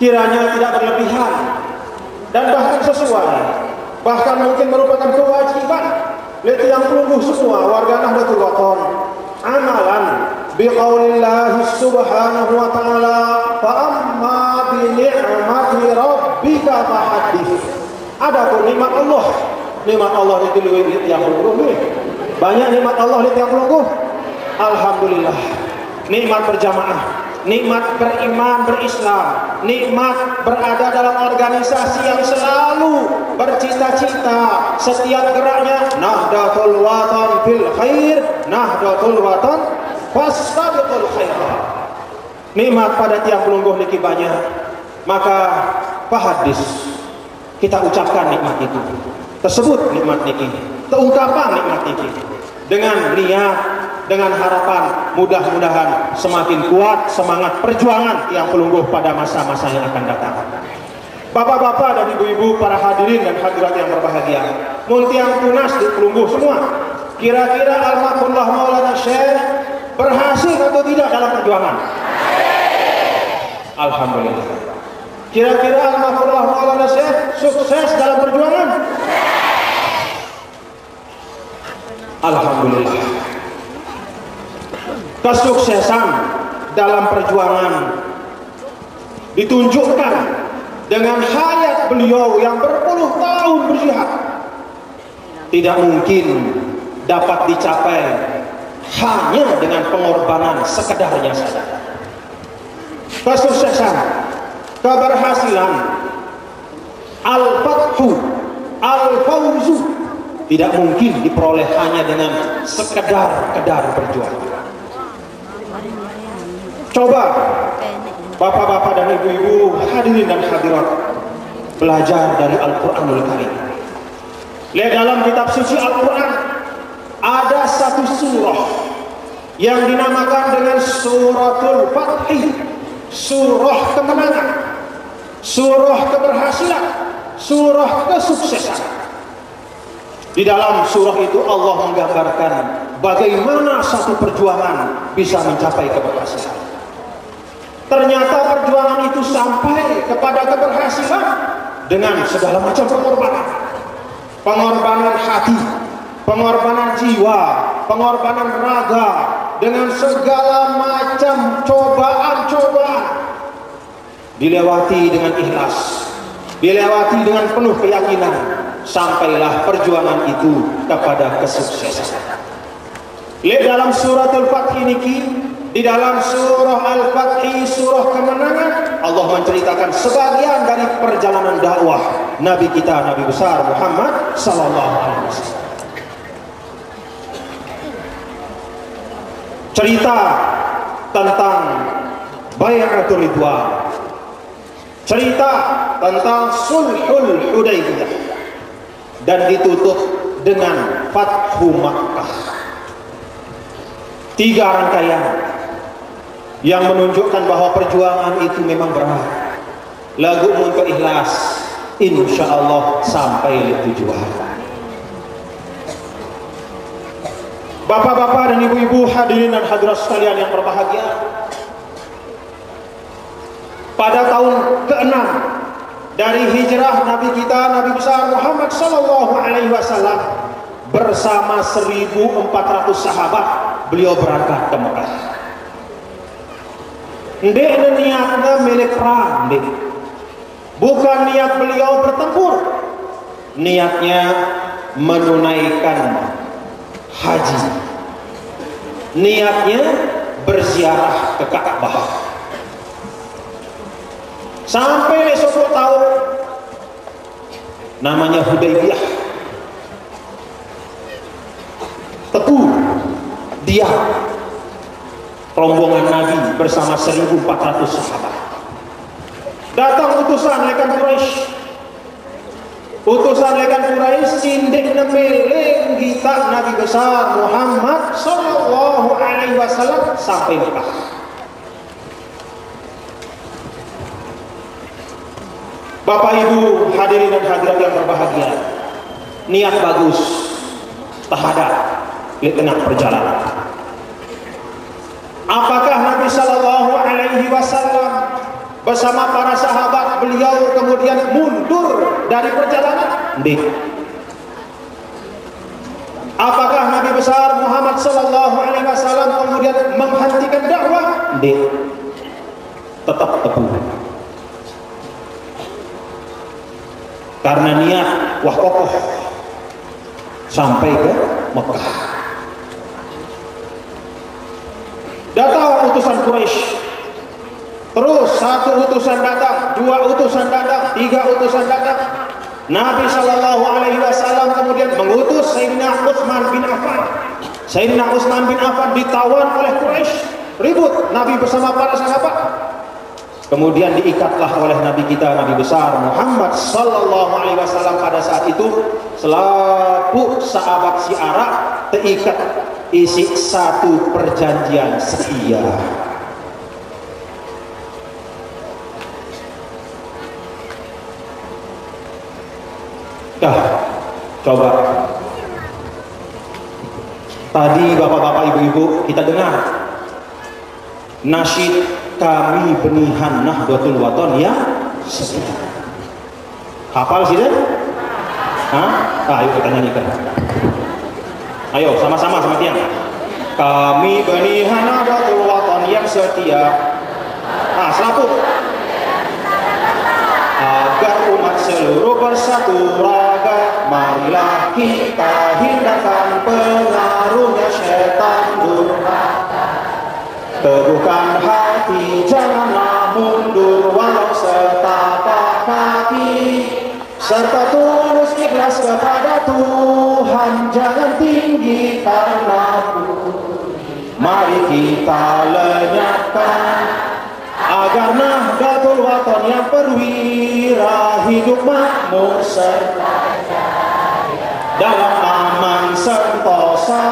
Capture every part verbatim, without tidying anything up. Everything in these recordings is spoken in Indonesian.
kiranya tidak berlebihan dan bahkan sesuai, bahkan mungkin merupakan kewajiban leti yang pelungguh semua warga Nahdlatul Wathon amalan biqaulillahi subhanahu wa ta'ala fa amma bi ni'mati rabbika fahaddits. Adapun nikmat Allah, nikmat Allah itu leuwih yang pelungguh. Banyak nikmat Allah leti yang pelungguh. Alhamdulillah, nikmat berjamaah, nikmat beriman berislam, nikmat berada dalam organisasi yang selalu bercita-cita setiap geraknya Nahdlatul Wathon fil khair, Nahdlatul Wathon fastabiqul khairat. Nikmat pada tiang pelungguh niki banyak, maka fahaddits, kita ucapkan nikmat itu, tersebut nikmat niki, terungkapan nikmat niki dengan niat, dengan harapan mudah-mudahan semakin kuat semangat perjuangan tiang pelungguh pada masa-masa yang akan datang. Bapak-bapak dan ibu-ibu, para hadirin dan hadirat yang berbahagia, mun tiang tunas di pelungguh semua, kira-kira almarhumullah Maulana Syekh berhasil atau tidak dalam perjuangan? Alhamdulillah. Kira-kira almarhumullah Maulana Syekh sukses dalam perjuangan? Alhamdulillah. Kesuksesan dalam perjuangan ditunjukkan dengan hayat beliau yang berpuluh tahun berjihad. Tidak mungkin dapat dicapai hanya dengan pengorbanan sekedarnya saja. Kesuksesan, keberhasilan, al-fathu, al-fawzu tidak mungkin diperoleh hanya dengan sekedar-kedar berjuang. Coba bapak-bapak dan ibu-ibu, hadirin dan hadirat, belajar dari Al-Quranul Karim. Lihat dalam kitab suci Al-Quran ada satu surah yang dinamakan dengan Suratul Fathi, surah kemenangan, surah keberhasilan, surah kesuksesan. Di dalam surah itu Allah menggambarkan bagaimana satu perjuangan bisa mencapai keberhasilan. Ternyata perjuangan itu sampai kepada keberhasilan dengan segala macam pengorbanan. Pengorbanan hati, pengorbanan jiwa, pengorbanan raga, dengan segala macam cobaan-cobaan. Dilewati dengan ikhlas, dilewati dengan penuh keyakinan, sampailah perjuangan itu kepada kesuksesan. Lihat dalam suratul Fath niki, di dalam surah Al-Fath, surah kemenangan, Allah menceritakan sebagian dari perjalanan dakwah Nabi kita, Nabi besar Muhammad sallallahu alaihi wasallam. Cerita tentang Bai'atul Ridwan, cerita tentang Sulhul Hudaybiyah, dan ditutup dengan Fathu Makkah. Tiga rangkaian yang menunjukkan bahwa perjuangan itu memang berat. Lagu untuk ikhlas, insya Allah sampai di tujuan. Bapak-bapak dan ibu-ibu, hadirin dan hadirat sekalian yang berbahagia, pada tahun keenam dari hijrah Nabi kita, Nabi besar Muhammad sallallahu alaihi wasallam, bersama seribu empat ratus sahabat beliau berangkat ke Mekah. Ndek niatnya milik perang, ndek. Bukan niat beliau bertempur, niatnya menunaikan haji, niatnya berziarah ke Ka'bah. Sampai esok tahu namanya Hudaybiyah, teguh dia rombongan Nabi bersama seribu empat ratus sahabat. Datang utusan lekan Quraisy, utusan lekan Quraisy sindik nemeling kita Nabi besar Muhammad sallallahu alaihi wasallam sampai Mekah. Bapak Ibu hadirin dan hadirat yang berbahagia, niat bagus terhadap di tengah perjalanan. Apakah Nabi sallallahu alaihi wasallam bersama para sahabat beliau kemudian mundur dari perjalanan? Nggih. Apakah Nabi besar Muhammad sallallahu alaihi wasallam kemudian menghentikan dakwah? Nggih. Tetap teguh. Karena niat wah kokoh sampai ke Mekah. Datang utusan Quraisy. Terus satu utusan datang, dua utusan datang, tiga utusan datang. Nabi sallallahu alaihi wasallam kemudian mengutus Sayyidina Utsman bin Affan. Sayyidina Utsman bin Affan ditawan oleh Quraisy, ribut Nabi bersama para sahabat. Kemudian diikatlah oleh Nabi kita, Nabi besar Muhammad sallallahu alaihi wasallam pada saat itu selaku sahabat syiara terikat isi satu perjanjian setia. Dah, coba. Tadi bapak-bapak ibu-ibu kita dengar nasyid kami benihan Nahdlatul Wathon yang setia. Hafal sih deh? Hah? Ayo kita nyanyikan. Ayo sama-sama sama tiang. Kami benihan Nahdlatul Wathon yang setia. Ah, selaku. Agar umat seluruh bersatu raga, marilah kita hindarkan pengaruhnya setan durhaka. Teguhkan hati, janganlah mundur walau setapak kaki, serta tulus ikhlas kepada Tuhan, jangan tinggi karena pun. Mari kita lenyapkan agar Nahdlatul Wathon yang perwira hidup makmur serta jaya dalam aman sentosa.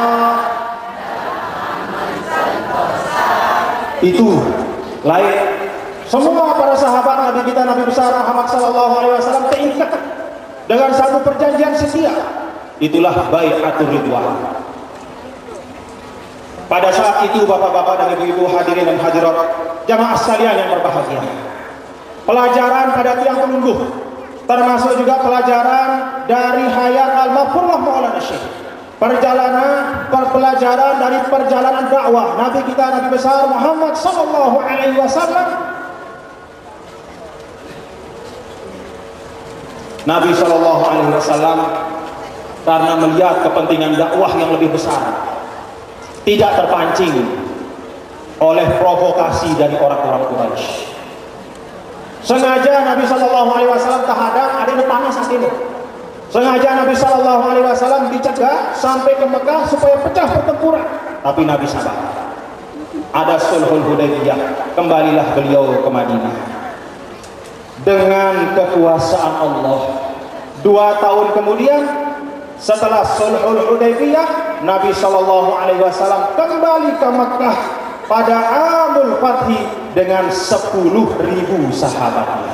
Itu lain semua para sahabat Nabi kita, Nabi besar Muhammad sallallahu alaihi wasallam terikat dengan satu perjanjian setia. Itulah bai'atur ridwan. Pada saat itu bapak-bapak dan ibu-ibu hadirin dan hadirat jamaah sekalian yang berbahagia, pelajaran pada tiang penunggu termasuk juga pelajaran dari hayat al-mafurlah Maulana Syekh, perjalanan pelajaran dari perjalanan dakwah Nabi kita, Nabi besar Muhammad sallallahu alaihi wasallam. Nabi sallallahu alaihi wasallam karena melihat kepentingan dakwah yang lebih besar, tidak terpancing oleh provokasi dari orang-orang Quraisy. Sengaja Nabi sallallahu alaihi wasallam terhadap ada yang panas hatinya. Sengaja Nabi sallallahu alaihi wasallam dicegah sampai ke Mekah supaya pecah pertempuran. Tapi Nabi sabar. Ada Sulhul Hudaybiyah, kembalilah beliau ke Madinah. Dengan kekuasaan Allah, dua tahun kemudian setelah Sulhul Hudaybiyah, Nabi sallallahu alaihi wasallam kembali ke Mekah pada Amul Fathi dengan sepuluh ribu sahabatnya.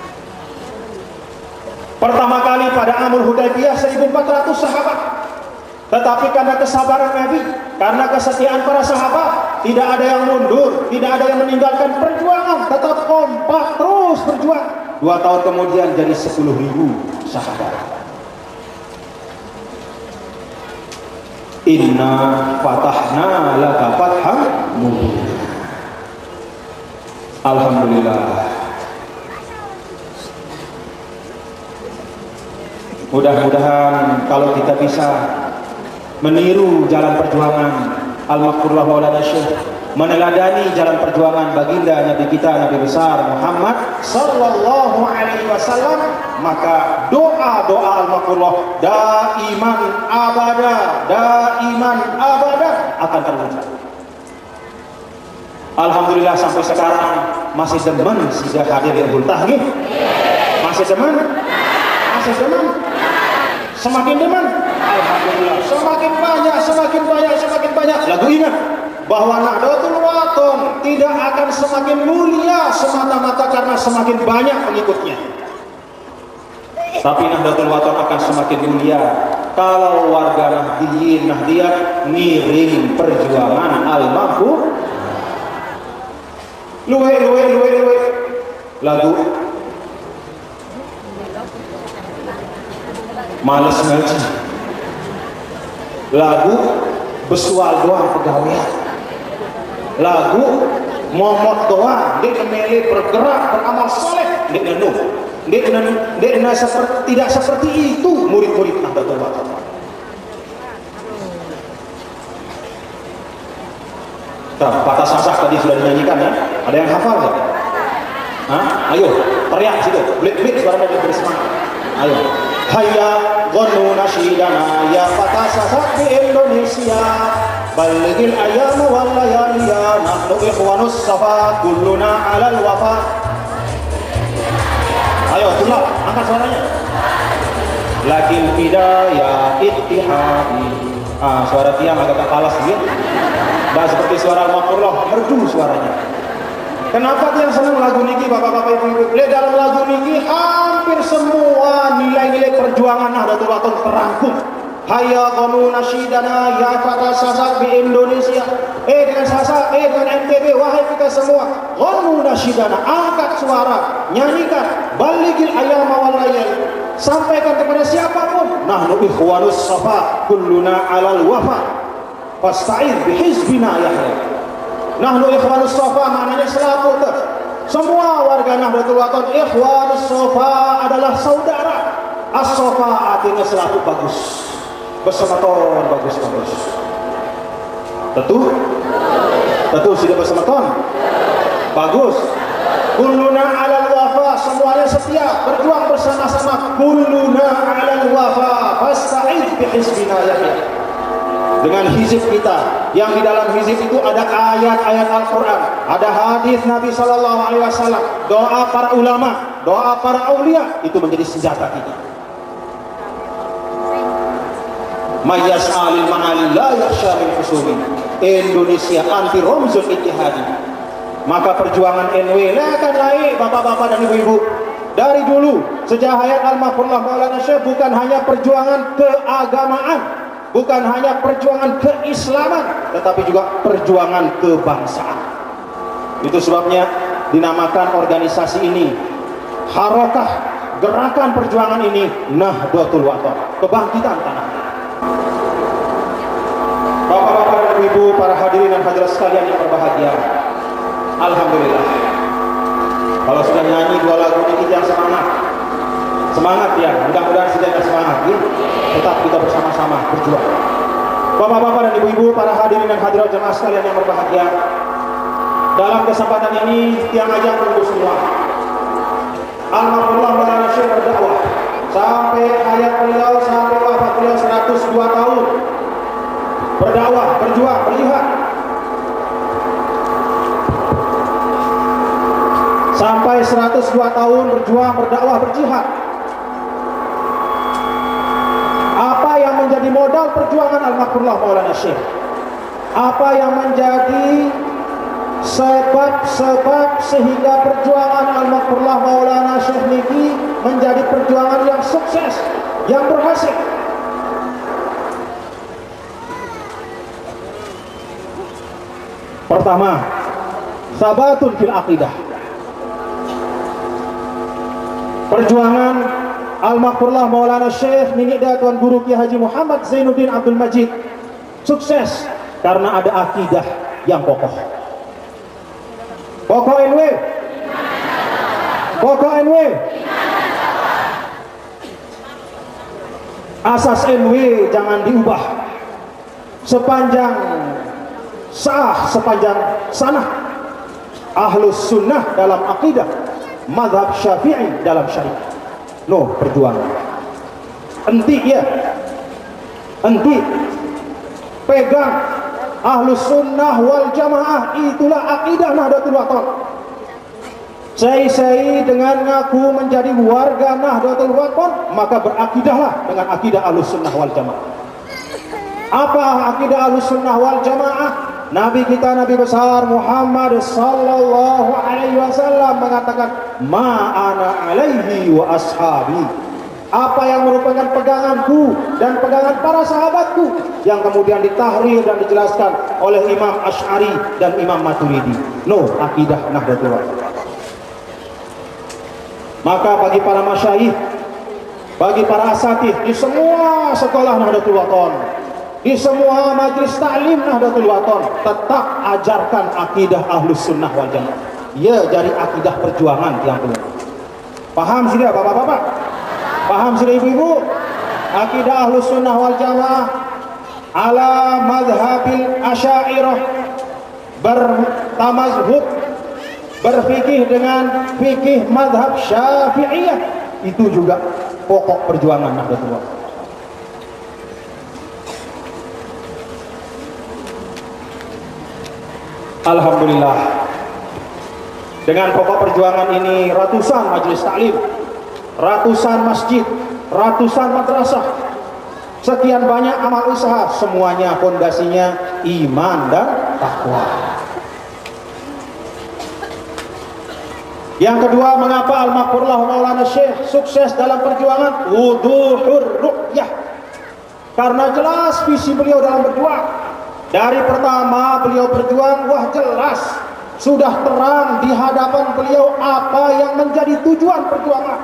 Pertama kali pada Amul Hudaybiyah seribu empat ratus sahabat. Tetapi karena kesabaran Nabi, karena kesetiaan para sahabat, tidak ada yang mundur, tidak ada yang meninggalkan perjuangan, tetap kompak terus berjuang. Dua tahun kemudian jadi sepuluh ribu sahabat. Inna fatahna laka fatham mubina. Alhamdulillah. Mudah-mudahan kalau kita bisa meniru jalan perjuangan Al-Maqfurullah Maulana Syekh, meneladani jalan perjuangan baginda Nabi kita, Nabi besar Muhammad sallallahu alaihi wasallam, maka doa-doa Al-Maqfurullah daiman abada, daiman abada akan terwujud. Alhamdulillah sampai sekarang masih demen sudah hadir di ultah nih. Masih demen? Masih demen? Semakin demen? Alhamdulillah. Semakin banyak, semakin banyak, semakin banyak. Lagu ingat bahwa Nahdlatul Wathon tidak akan semakin mulia semata-mata karena semakin banyak pengikutnya. Tapi Nahdlatul Wathon akan semakin mulia kalau warga Nahdiyin, Nahdiyat ngiring perjuangan Al-Maqfur. Luwe, luwe, luwe, luwe. lagu males ngaji, lagu besual doang pegawaian, lagu momot doang, dia kemeli bergerak beramal soleh, dia nenuh, dia dia seperti tidak seperti itu murid-murid Nahdlatul Wathon. Patah sasak tadi sudah dinyanyikan ya, ada yang hafal nggak? Hah? Ayo teriak situ, blit-blit suaranya biar bersemangat. Ayo, hayya ghanu nasyidana ya patah sasak di Indonesia. Baligil ayam wal layaliya nahnu ikhwanus safa kulluna alal wafa. Ayo tulak, angkat suaranya. Lakin bidaya ittihadi. Ah, suara tiang agak kalas gitu. Nah, seperti suara Al-Maqurlah, merdu suaranya. Kenapa dia senang lagu niki, bapak-bapak, ibu-ibu? Lihat dalam lagu niki hampir semua nilai-nilai perjuangan Nahdlatul Wathon terangkum. Hayya qanu nasyidana ya fata sasak di Indonesia. Eh dengan sasak, eh dengan M T B, wahai kita semua. Qanu nasyidana, angkat suara, nyanyikan. Baligil ayama wal layal. Sampaikan kepada siapapun. Nahnu ikhwanus safa kulluna alal wafa. Fasta'id bihizbina yahya. Nahnu ikhwanus safa maknanya selaku semua warga Nahdlatul Wathon. Ikhwanus safa adalah saudara. As-safa artinya selaku bagus, bersamaton bagus-bagus. Tentu tentu sudah bersamaton bagus. Kulluna alal wafa, semuanya setia berjuang bersama-sama. Kulluna alal wafa fasta'id bihizbina yahya. Dengan hizib kita, yang di dalam hizib itu ada ayat-ayat Al-Quran, ada hadis Nabi Sallallahu Alaihi Wasallam, doa para ulama, doa para aulia, itu menjadi senjata kita. Mayyas alil ma'alil la yakhsha min khusumi. Indonesia anti romzul ittihadi. Maka perjuangan N W akan naik, bapak-bapak dan ibu-ibu. Dari dulu sejak hayat Al-Maqurlah Maulana Syekh bukan hanya perjuangan keagamaan, bukan hanya perjuangan keislaman, tetapi juga perjuangan kebangsaan. Itu sebabnya dinamakan organisasi ini, harokah, gerakan perjuangan ini Nahdlatul Wathon, kebangkitan tanah. Bapak-bapak dan ibu, para hadirin dan hadirat sekalian yang berbahagia, alhamdulillah. Kalau sudah nyanyi dua lagu ini kita semangat, semangat ya, mudah-mudahan kita semangat ya. Tetap kita bersama-sama berjuang. Bapak-bapak dan ibu-ibu, para hadirin dan hadirat jemaah sekalian yang berbahagia, dalam kesempatan ini tiang ajak tunggu semua. Al-Maqurlah Maulana Syekh berdakwah sampai hayat beliau, sampai wafat beliau seratus dua tahun berdakwah, berjuang, berjihad. Sampai seratus dua tahun berjuang, berdakwah, berjihad. Apa yang menjadi modal perjuangan Al-Maqurlah Maulana Syekh? Apa yang menjadi sebab-sebab sehingga perjuangan Al-Maqurlah Maulana Syekh niki menjadi perjuangan yang sukses, yang berhasil? Pertama, sabatun fil aqidah. Perjuangan Al-Maqurlah Maulana Syekh Ninida Tuan Guru Kiai Haji Muhammad Zainuddin Abdul Majid sukses karena ada akidah yang kokoh. Pokok N W, pokok N W, asas N W jangan diubah sepanjang sah, sepanjang sanah. Ahlus sunnah dalam akidah, mazhab syafi'i dalam syariat. No, perjuangan enti ya, enti pegang Ahlus sunnah wal jamaah, itulah akidah Nahdlatul Wathon. Saya dengan ngaku menjadi warga Nahdlatul Wathon, maka berakidahlah dengan akidah Ahlus sunnah wal jamaah. Apa akidah Ahlus sunnah wal jamaah? Nabi kita, Nabi besar Muhammad sallallahu alaihi wasallam mengatakan, ma ana alaihi wa ashabi. Apa yang merupakan peganganku dan pegangan para sahabatku, yang kemudian ditahrir dan dijelaskan oleh Imam Asy'ari dan Imam Maturidi. No, akidah Nahdlatul Wathon. Maka bagi para masyayikh, bagi para asatidz di semua sekolah Nahdlatul Wathon, di semua majelis taklim Nahdlatul Wathon, tetap ajarkan akidah Ahlus Sunnah wal Jamaah. Ya, dari akidah perjuangan yang belum. Paham sudah bapak-bapak? Paham sudah ibu-ibu? Akidah Ahlus Sunnah wal Jamaah ala madhabil Asy'ariyah, bertamazhub, berfikih dengan fikih madhab Syafi'iyah. Itu juga pokok perjuangan Nahdlatul Wathon. Alhamdulillah, dengan pokok perjuangan ini ratusan majelis taklim, ratusan masjid, ratusan madrasah, sekian banyak amal usaha, semuanya fondasinya iman dan takwa. Yang kedua, mengapa Al-Maqfurullah Maulana Syekh sukses dalam perjuangan? Wuduhur ru'yah. Karena jelas visi beliau dalam berjuang. Dari pertama beliau berjuang, wah jelas, sudah terang di hadapan beliau apa yang menjadi tujuan perjuangan.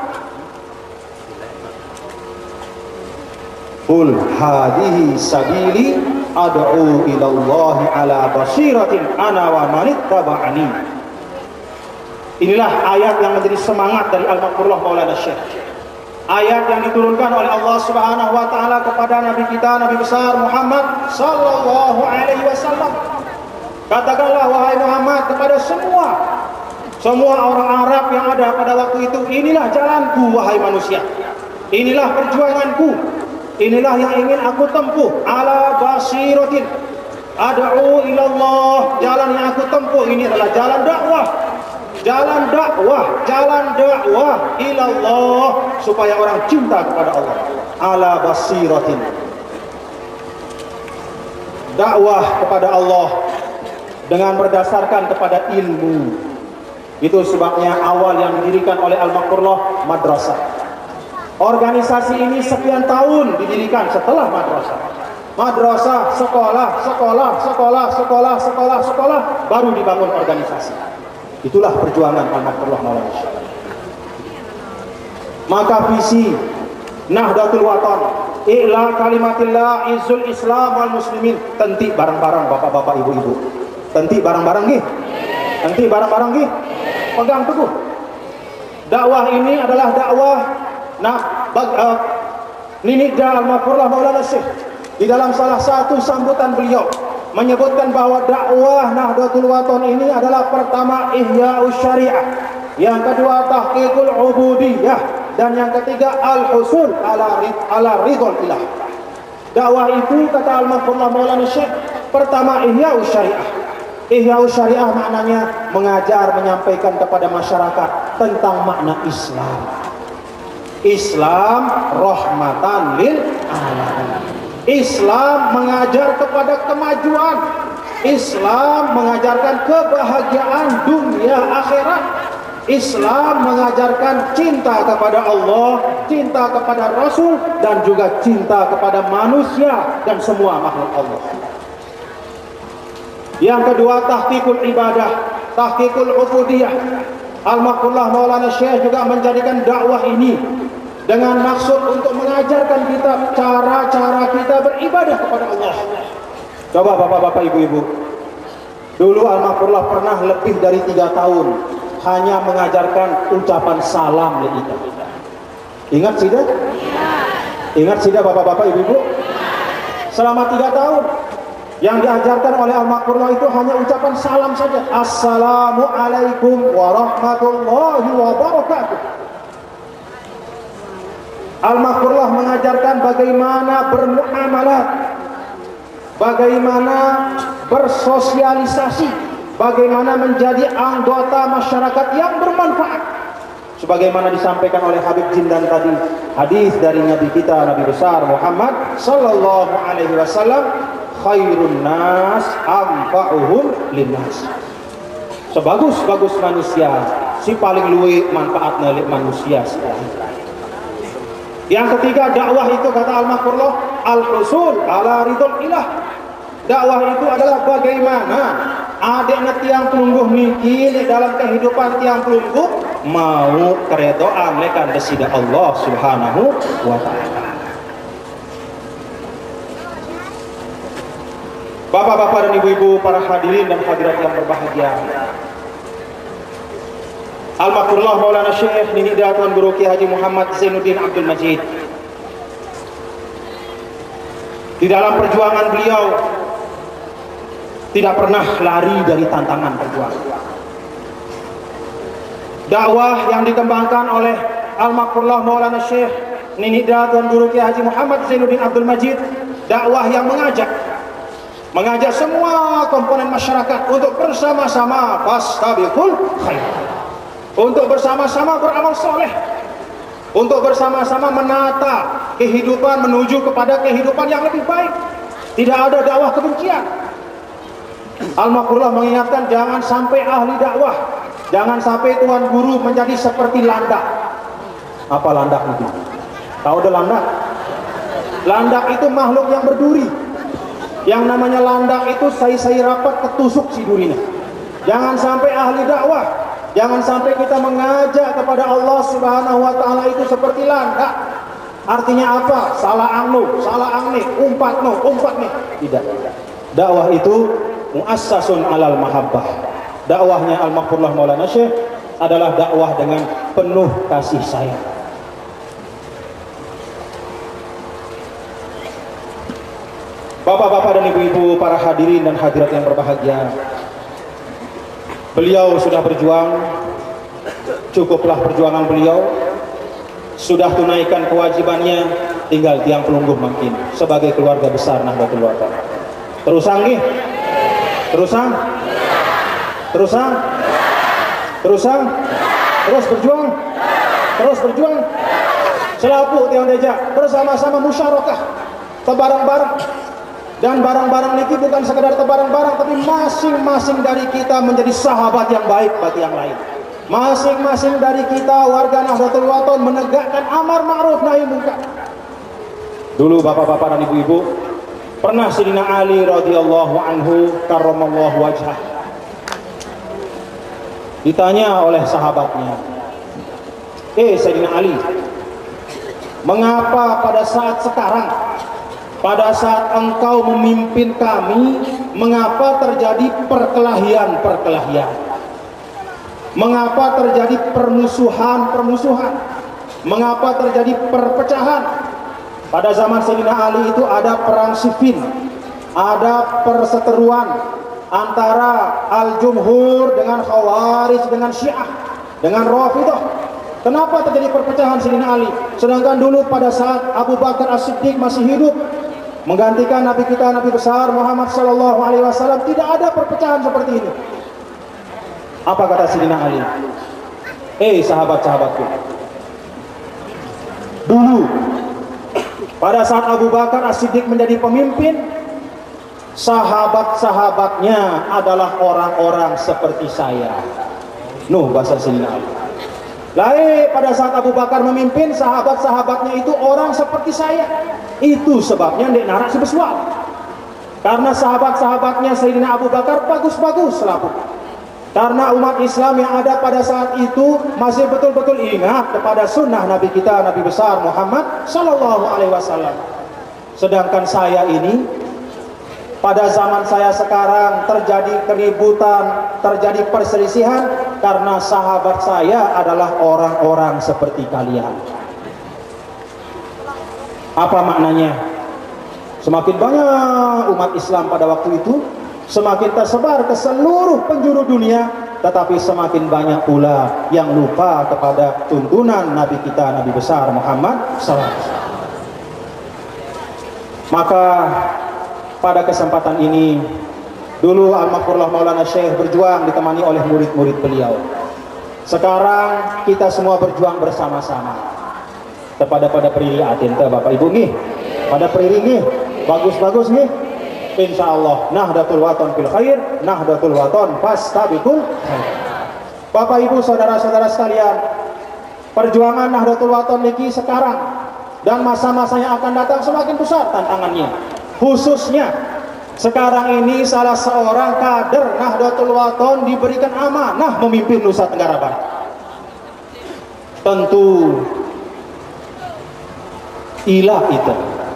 Qul hadhihi sabili ad'u ila Allah ala basiratin ana wa man ittaba'ani. Inilah ayat yang menjadi semangat dari Al-Maqfurullah Maulana Syekh. Ayat yang diturunkan oleh Allah Subhanahu wa taala kepada nabi kita, Nabi besar Muhammad sallallahu alaihi wasallam. Katakanlah wahai Muhammad kepada semua semua orang Arab yang ada pada waktu itu, inilah jalanku wahai manusia. Inilah perjuanganku. Inilah yang ingin aku tempuh, ala basiratin ad'u ila Allah. Jalan yang aku tempuh ini adalah jalan dakwah. Jalan dakwah, jalan dakwah ila Allah, supaya orang cinta kepada Allah. Ala basiratin. Dakwah kepada Allah dengan berdasarkan kepada ilmu. Itu sebabnya awal yang didirikan oleh Al-Maqfurullah madrasah. Organisasi ini sekian tahun didirikan setelah madrasah. Madrasah, sekolah, sekolah, sekolah, sekolah, sekolah, sekolah, baru dibangun organisasi. Itulah perjuangan Al-Maqfurullah Maulana Syekh. Maka visi Nahdlatul Wathon, i'la kalimatillah izul Islam wal muslimin. Tenti bareng-bareng bapak-bapak ibu-ibu. Tenti bareng-bareng nggih. Tenti bareng-bareng nggih. Pegang teguh. Dakwah ini adalah dakwah nah bag, uh, Ninida Al-Maqfurullah Maulana Syekh di dalam salah satu sambutan beliau menyebutkan bahwa dakwah Nahdlatul Wathon ini adalah pertama ihya'us syariah, yang kedua tahqiqul ubudiyah, dan yang ketiga al-husul ala ala ridhal ilah. Dakwah itu kata Al-Maqfurullah Maulana Syekh, pertama ihya'us syariah. Ihya'us syariah maknanya mengajar, menyampaikan kepada masyarakat tentang makna Islam. Islam rahmatan lil alamin. Islam mengajar kepada kemajuan. Islam mengajarkan kebahagiaan dunia akhirat. Islam mengajarkan cinta kepada Allah, cinta kepada Rasul, dan juga cinta kepada manusia dan semua makhluk Allah. Yang kedua, tahqiqul ibadah, tahqiqul ubudiyah. Al-Maqfurullah Maulana Syekh juga menjadikan dakwah ini dengan maksud untuk mengajarkan kita cara-cara kita beribadah kepada Allah. Coba bapak-bapak ibu-ibu, dulu Al-Maqfurullah pernah lebih dari tiga tahun hanya mengajarkan ucapan salam li kita. Ingat tidak? Ingat tidak bapak-bapak ibu-ibu? Selama tiga tahun yang diajarkan oleh Al-Maqfurullah itu hanya ucapan salam saja. Assalamualaikum warahmatullahi wabarakatuh. Al-Maqfurullah mengajarkan bagaimana bermuamalah, bagaimana bersosialisasi, bagaimana menjadi anggota masyarakat yang bermanfaat. Sebagaimana disampaikan oleh Habib Jindan tadi, hadis dari Nabi kita, Nabi besar Muhammad sallallahu alaihi wasallam, khairun nas anfa'uhum linnas. Sebagus-bagus manusia, si paling luwih manfaatna li manusia sekali. Yang ketiga, dakwah itu kata Al-Maqfurullah al-husul ala ridhal ilah. Dakwah itu adalah bagaimana adiknya tiang pelungguh niki dalam kehidupan tiang pelungguh mau keredoan lekan desida Allah Subhanahu wa ta'ala. Bapak-bapak dan ibu-ibu, para hadirin dan hadirat yang berbahagia, Al-Makrullah Maulana Syekh Nini Tuan Guru Kiai Haji Muhammad Zainuddin Abdul Majid, di dalam perjuangan beliau tidak pernah lari dari tantangan perjuangan. Dakwah yang dikembangkan oleh Al-Makrullah Maulana Syekh Nini Tuan Guru Kiai Haji Muhammad Zainuddin Abdul Majid, dakwah yang mengajak mengajak semua komponen masyarakat untuk bersama-sama fastabiqul khairat, untuk bersama-sama beramal soleh, untuk bersama-sama menata kehidupan menuju kepada kehidupan yang lebih baik. Tidak ada dakwah kebencian. Al-Makrullah mengingatkan jangan sampai ahli dakwah, jangan sampai tuan guru menjadi seperti landak. Apa landak itu? Tahu ada landak? Landak itu makhluk yang berduri. Yang namanya landak itu sai-sai rapat ketusuk si durinya. Jangan sampai ahli dakwah, jangan sampai kita mengajak kepada Allah Subhanahu wa ta'ala itu seperti landak. Artinya apa? Salah angnu, salah angni, umpat no, umpat nih. Tidak. Dakwah itu muassasun alal mahabbah. Dakwahnya Al-Makrullah Maulana Syekh adalah dakwah dengan penuh kasih sayang. Bapak-bapak dan ibu-ibu, para hadirin dan hadirat yang berbahagia, beliau sudah berjuang, cukuplah perjuangan beliau, sudah tunaikan kewajibannya, tinggal tiang pelungguh makin sebagai keluarga besar Nahdlatul Wathon. Terusang nih, terusang, terusang, terusang, terus berjuang, terus berjuang, selaku tiang deja, bersama-sama musyarakah, tebarang-barang. Dan barang-barang ini bukan sekedar tebarang-barang, tapi masing-masing dari kita menjadi sahabat yang baik bagi yang lain. Masing-masing dari kita warga Nahdlatul Wathon menegakkan amar ma'ruf nahi munkar. Dulu bapak-bapak dan ibu-ibu, pernah Sayyidina Ali radhiyallahu anhu karramallahu wajhah ditanya oleh sahabatnya, "Eh Sayyidina Ali, mengapa pada saat sekarang, pada saat engkau memimpin kami, mengapa terjadi perkelahian-perkelahian? Mengapa terjadi permusuhan-permusuhan? Mengapa terjadi perpecahan?" Pada zaman Sayyidina Ali itu ada perang Siffin, ada perseteruan antara Al-Jumhur dengan Khawarij, dengan Syiah, dengan Rafidhah. Kenapa terjadi perpecahan Sayyidina Ali? Sedangkan dulu pada saat Abu Bakar As-Siddiq masih hidup, menggantikan Nabi kita, Nabi besar Muhammad Sallallahu Alaihi Wasallam, tidak ada perpecahan seperti ini. Apa kata Sayyidina Ali? Eh sahabat-sahabatku, dulu pada saat Abu Bakar As-Siddiq menjadi pemimpin, sahabat-sahabatnya adalah orang-orang seperti saya. Nuh bahasa Sayyidina Ali. Lain pada saat Abu Bakar memimpin, sahabat-sahabatnya itu orang seperti saya. Itu sebabnya ndek narak sebesua. Karena sahabat-sahabatnya Sayyidina Abu Bakar bagus-bagus selaku. Karena umat Islam yang ada pada saat itu masih betul-betul ingat kepada sunnah Nabi kita, Nabi besar Muhammad Sallallahu Alaihi Wasallam. Sedangkan saya ini, pada zaman saya sekarang terjadi keributan, terjadi perselisihan karena sahabat saya adalah orang-orang seperti kalian. Apa maknanya? Semakin banyak umat Islam pada waktu itu, semakin tersebar ke seluruh penjuru dunia, tetapi semakin banyak pula yang lupa kepada tuntunan Nabi kita, Nabi besar Muhammad sallallahu alaihi wasallam. Maka pada kesempatan ini, dulu Al-Makrullah Maulana Syekh berjuang ditemani oleh murid-murid beliau. Sekarang kita semua berjuang bersama-sama. Kepada pada periri atin Bapak Ibu nih, pada periri nih, bagus-bagus nih. Insya Allah Nahdlatul Wathon fil khair, Nahdlatul Wathon fastabiqul khair. Bapak Ibu saudara-saudara sekalian, perjuangan Nahdlatul Wathon niki sekarang dan masa-masa yang akan datang semakin besar tantangannya. Khususnya sekarang ini salah seorang kader Nahdlatul Wathon diberikan amanah memimpin Nusa Tenggara Barat. tentu ilah itu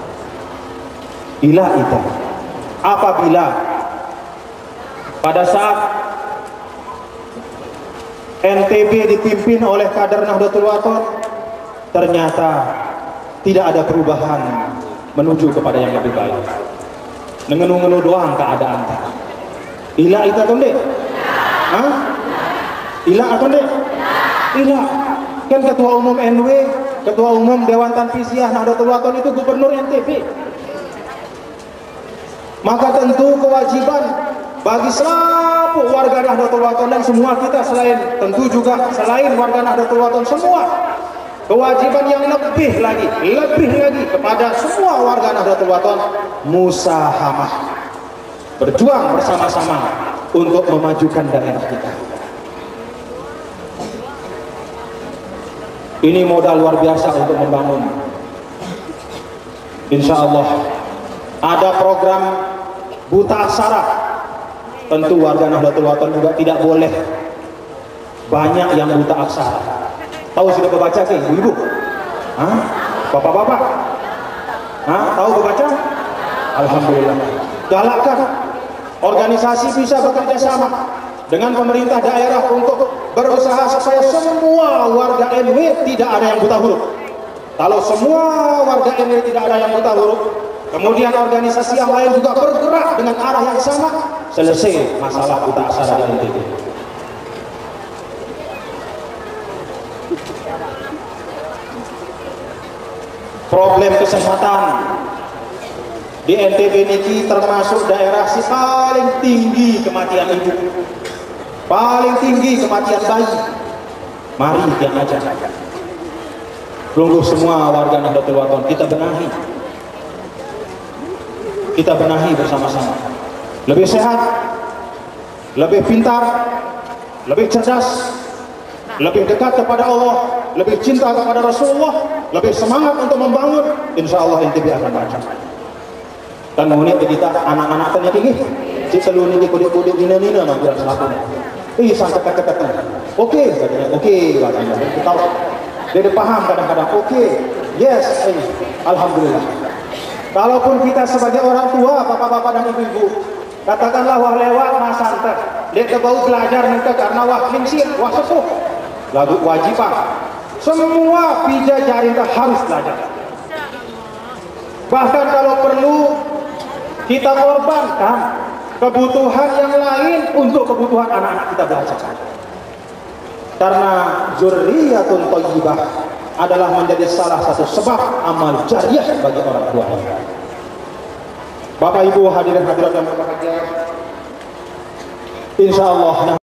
ilah itu apabila pada saat N T B dipimpin oleh kader Nahdlatul Wathon ternyata tidak ada perubahan menuju kepada yang lebih baik, ngenuh-ngenuh doang keadaan. Ilah itu atau enggak? Hah? Ilah atau enggak? Ilah. Kan ketua umum N W, ketua umum Dewan Tanfisiyah Nahdlatul Wathon itu gubernur N T B. Maka tentu kewajiban bagi seluruh warga Nahdlatul Wathon dan semua kita, selain tentu juga selain warga Nahdlatul Wathon semua, kewajiban yang lebih lagi, lebih lagi kepada semua warga Nahdlatul Wathon, musahamah, berjuang bersama-sama untuk memajukan daerah kita. Ini modal luar biasa untuk membangun. Insya Allah ada program buta aksara. Tentu warga Nahdlatul Wathon juga tidak boleh banyak yang buta aksara. Tahu sudah membaca ke ibu-ibu? Hah? Bapak-bapak? Hah? Tahu membaca? Alhamdulillah. Galakkan organisasi bisa bekerja sama dengan pemerintah daerah untuk berusaha supaya semua warga N W tidak ada yang buta huruf. Kalau semua warga N W tidak ada yang buta huruf, kemudian organisasi yang lain juga bergerak dengan arah yang sama, selesai masalah buta aksara di N T B. Problem kesehatan di N T B ini termasuk daerah si paling tinggi kematian ibu, paling tinggi kematian bayi. Mari kita ajak Lungguh semua warga Nahdlatul Wathon, kita benahi, kita benahi bersama-sama. Lebih sehat, lebih pintar, lebih cerdas, lebih dekat kepada Allah, lebih cinta kepada Rasulullah, lebih semangat untuk membangun. Insya Allah N T B akan maju. Dan mengenai kita anak-anak tanya tinggi, si seluruh ini kudik-kudik nina-nina nak bilang selakunya. Ih sampai kata-kata. Oke, katanya oke, katanya. Tahu. Dia paham kadang-kadang. Oke, yes, eh, alhamdulillah. Kalaupun kita sebagai orang tua, bapak-bapak dan ibu-ibu, katakanlah wah lewat mas santet, dia kebau belajar minta karena wah kinsir, wah sepuh, lagu wajibah. Semua pija jaringan harus belajar. Bahkan kalau perlu kita korbankan kebutuhan yang lain untuk kebutuhan anak-anak kita belajar. Karena zurriyatun thayyibah adalah menjadi salah satu sebab amal jariah bagi orang tua. Bapak Ibu hadirin hadirat yang berbahagia, insyaallah